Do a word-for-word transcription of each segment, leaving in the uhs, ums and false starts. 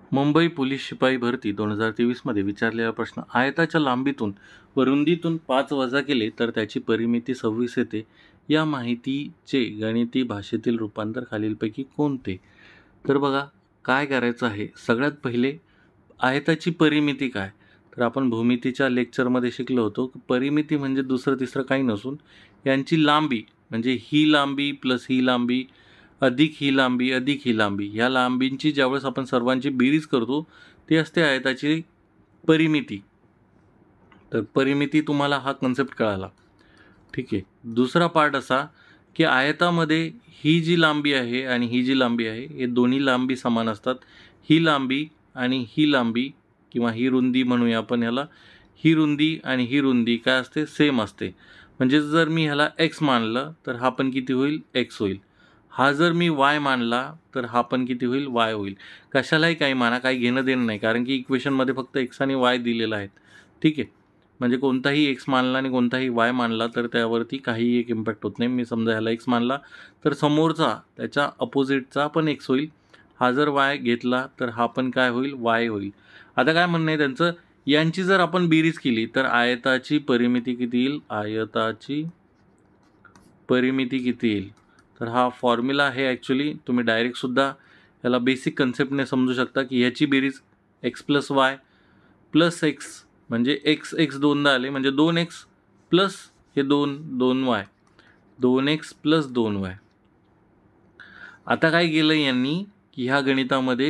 Mumbai police शिपाई भरती दोन हजार तेवीसमध्ये विचारलेला प्रश्न, आयताच्या लांबीतून व रुंदीतून पाच वजा केले तर त्याची परिमिती सव्वीस येते. या माहितीचे गणिती भाषेतील रूपांतर खालीलपैकी कोणते? तर बघा काय करायचं आहे. सगळ्यात पहिले आयताची परिमिती काय, तर आपण भूमितीच्या लेक्चरमध्ये शिकलो होतो की परिमिती म्हणजे दुसरं तिसरं काही नसून यांची लांबी, म्हणजे ही लांबी प्लस ही लांबी अधिक ही लांबी अधिक ही लांबी, ह्या लांबींची ज्यावेळेस आपण सर्वांची बेरीज करतो ती असते आयताची परिमिती. तर परिमिती तुम्हाला हा कन्सेप्ट कळाला, ठीक आहे. दुसरा पार्ट असा की आयतामध्ये ही जी लांबी आहे आणि ही जी लांबी आहे हे दोन्ही लांबी समान असतात. ही लांबी आणि ही लांबी किंवा ही रुंदी म्हणूया आपण ह्याला, ही रुंदी आणि ही रुंदी काय असते, सेम असते. म्हणजे जर मी ह्याला एक्स मानलं तर हा पण किती होईल, एक्स होईल. हा जर मी वाय मानला तर हा पण किती होईल, वाय होईल. कशालाही काही माना, काही घेणं देणं नाही, कारण की इक्वेशनमध्ये फक्त एक्स आणि वाय दिलेला आहेत, ठीक आहे. म्हणजे कोणताही एक्स मानला आणि कोणताही वाय मानला तर त्यावरती काहीही एक इम्पॅक्ट होत नाही. मी समजा ह्याला एक्स मानला तर समोरचा त्याच्या अपोजिटचा पण एक्स होईल. हा जर वाय घेतला तर हा पण काय होईल, वाय होईल. आता काय म्हणणं आहे त्यांचं, यांची जर आपण बेरीज केली तर आयताची परिमिती किती येईल, आयताची परिमिती किती येईल. तर हा फॉर्म्युला आहे. ॲक्च्युली तुम्ही डायरेक्टसुद्धा याला बेसिक कन्सेप्टने समजू शकता की ह्याची बेरीज X plus Y plus X, म्हणजे एक्स एक्स दोनदा आले म्हणजे दोन एक्स प्लस हे दोन दोन वाय, दोन एक्स प्लस दोन वाय. आता काय केलं यांनी की ह्या गणितामध्ये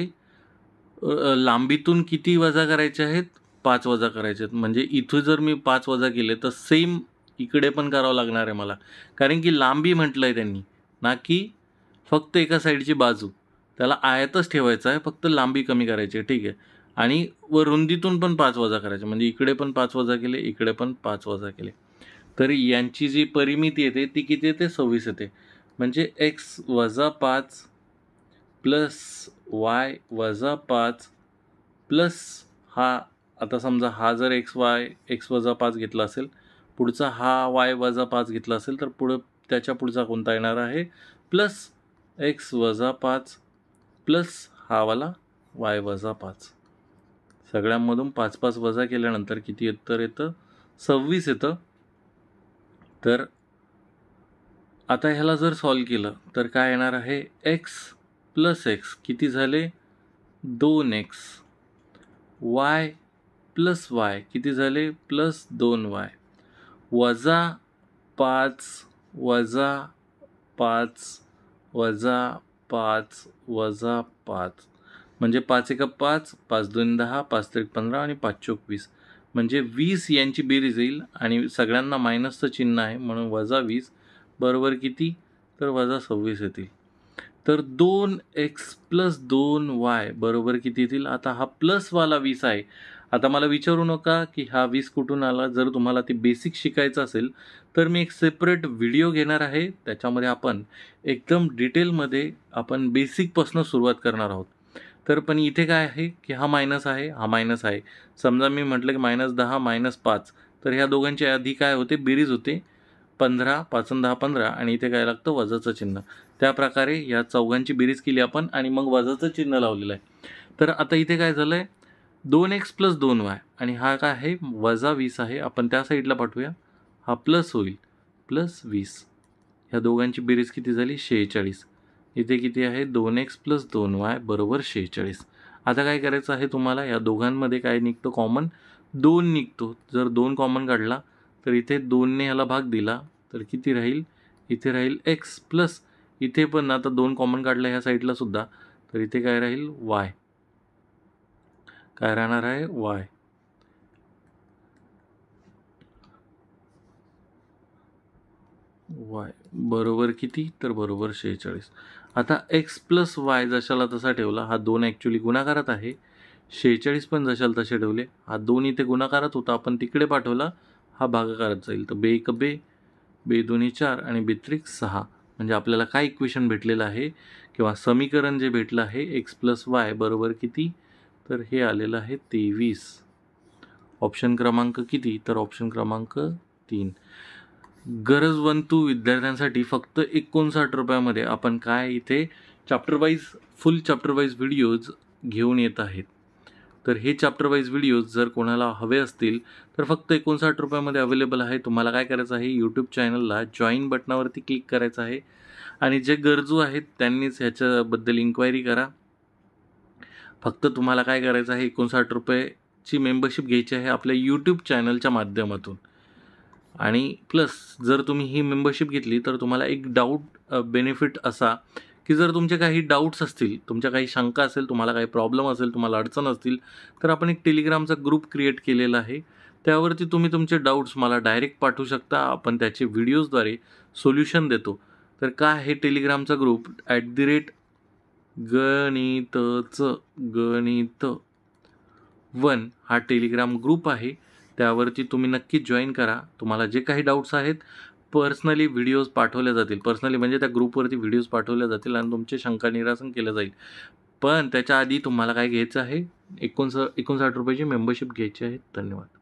लांबीतून किती वजा करायचे आहेत, पाच वजा करायचे आहेत. म्हणजे इथं जर मी पाच वजा केले तर सेम इकडे पण करावं लागणार आहे मला, कारण की लांबी म्हटलं आहे त्यांनी, ना की फक्त एका साईडची बाजू. त्याला आयतच ठेवायचा आहे, फक्त लांबी कमी करायची आहे, ठीक आहे. आणि व रुंदीतून पण पाच वजा करायचे, म्हणजे इकडे पण पाच वजा केले, इकडे पण पाच वजा केले. तर यांची जी परिमिती येते ती किती येते, सव्वीस येते. म्हणजे एक्स वजा पाच प्लस वाय वजा पाच प्लस हा, आता समजा हा जर एक्स वाय एक्स वजा पाच घेतला असेल, पुढचा हा वाय वजा पाच घेतला असेल तर पुढं त्याच्या पुढचा कोणता येणार आहे, प्लस एक्स वजा पाच प्लस हा वाला वाय वजा पाच. सगळ्यांमधून पाच पाच वजा केल्यानंतर किती येतं, तर येतं सव्वीस येतं. तर आता ह्याला जर सॉल्व केलं तर काय येणार आहे, एक्स प्लस एक्स किती झाले, दोन एक्स, वाय प्लस वाय किती झाले, प्लस दोन वाय, वजा पाच वजा पाच वजा पाच वजा पाच, म्हणजे पाच एका पाच, पाच दोन दहा, पाच त्रिक पंधरा आणि पाच चोक वीस, म्हणजे वीस यांची बेरीज येईल. आणि सगळ्यांना मायनसचं चिन्ह आहे म्हणून वजा वीस बरोबर किती, तर वजा सव्वीस येतील. तर दोन एक्स प्लस दोन वाय बरोबर किती येतील. आता हा प्लसवाला वीस आहे. आता मला विचारू नका की हा वीस कुठून आला. जर तुम्हाला ती बेसिक शिकायचं असेल तर मी एक सेपरेट व्हिडिओ घेणार आहे, त्याच्यामध्ये आपण एकदम डिटेलमध्ये आपण बेसिकपासून सुरुवात करणार आहोत. तर पण इथे काय आहे की हा मायनस आहे, हा मायनस आहे. समजा मी म्हटलं की मायनस दहा मायनस पाच, तर ह्या दोघांच्या आधी काय होते, बेरीज होते पंधरा, पाच दहा पंधरा, आणि इथे काय लागतं, वजाचं चिन्ह. त्या प्रकारे या चौघांची बेरीज केली आपण आणि मग वजाचं चिन्ह लावलेलं आहे. तर आता इथे काय झालं आहे, दोन एक्स प्लस दोन वाय आणि हा काय आहे, वजा वीस आहे. आपण त्या साईडला पाठवूया, हा प्लस होईल, प्लस वीस. ह्या दोघांची बेरीज किती झाली, शेहेचाळीस. इथे किती आहे, दोन एक्स प्लस दोन वाय बरोबर शेहेचाळीस. आता काय करायचं आहे तुम्हाला, या दोघांमध्ये काय निघतं, कॉमन दोन निघतो. जर दोन कॉमन काढला तर इथे दोनने ह्याला भाग दिला तर किती राहील, इथे राहील एक्स प्लस, इथे पण आता दोन कॉमन काढला ह्या साईडला सुद्धा, तर इथे काय राहील, वाय. काय राहणार आहे, वाय. वाय बरोबर किती, तर बरोबर शेहेचाळीस. आता एक्स प्लस वाय जशाला तसा ठेवला, हा दोन ॲक्च्युली गुणाकारात आहे, शेहेचाळीस पण जशाला तसे ठेवले. हा दोन इथे गुणाकारात होता, आपण तिकडे पाठवला, हा भागाकारात जाईल. तर बे एक बे, बे दोन्ही चार आणि बेत्रिक सहा. म्हणजे आपल्याला काय इक्वेशन भेटलेलं आहे किंवा समीकरण जे भेटलं आहे, एक्स प्लस वाय बरोबर किती, तर हे आलेलं आहे तेवीस. ऑप्शन क्रमांक किती, तर ऑप्शन क्रमांक तीन. गरजवंतू विद्यार्थ्यांसाठी फक्त एकोणसाठ रुपयामध्ये आपण काय इथे chapter wise, full chapter wise videos घेऊन येत आहेत. तर हे चॅप्टर वाईज व्हिडिओज जर कोणाला हवे असतील तर फक्त एकोणसाठ रुपयामध्ये अवेलेबल आहे. तुम्हाला काय करायचं आहे, यूट्यूब चॅनलला जॉईन बटनावरती क्लिक करायचं आहे आणि जे गरजू आहेत त्यांनीच ह्याच्याबद्दल इन्क्वायरी करा. फक्त तुम्हाला काय करायचं आहे, एकोणसाठ रुपयाची मेंबरशिप घ्यायची आहे आपल्या यूट्यूब चॅनलच्या माध्यमातून. आणि प्लस जर तुम्ही ही मेंबरशिप घेतली तर तुम्हाला एक डाऊट बेनिफिट असा की जर तुमचे काही डाऊट्स असतील, तुमच्या काही शंका असेल, तुम्हाला काही प्रॉब्लेम असेल, तुम्हाला अडचण असतील, तर आपण एक टेलिग्रामचा ग्रुप क्रिएट केलेला आहे. त्यावरती तुम्ही तुमचे डाऊट्स मला डायरेक्ट पाठवू शकता. आपण त्याचे व्हिडिओजद्वारे सोल्युशन देतो. तर काय आहे टेलिग्रामचा ग्रुप, ॲट दी रेट गणितचं गणित वन हा टेलिग्राम ग्रुप आहे. त्यावरती तुम्ही नक्कीच जॉईन करा. तुम्हाला जे काही डाऊट्स आहेत पर्सनली व्हिडिओज पाठवल्या जातील. पर्सनली म्हणजे त्या ग्रुपवरती व्हिडिओज पाठवल्या जातील आणि तुमचे शंका निरासन केलं जाईल. पण त्याच्या आधी तुम्हाला काय घ्यायचं आहे, एकोणसा एकोणसाठ रुपयाची मेंबरशिप घ्यायची आहे. धन्यवाद.